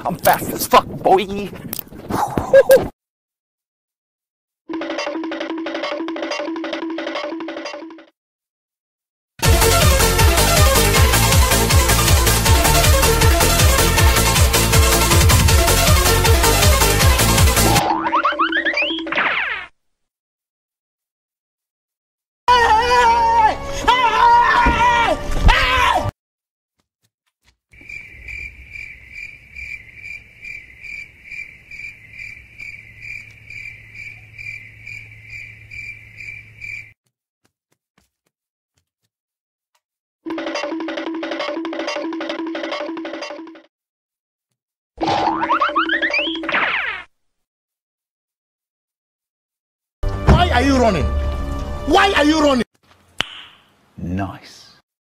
I'm fast as fuck, boy. Why are you running? Why are you running? Nice.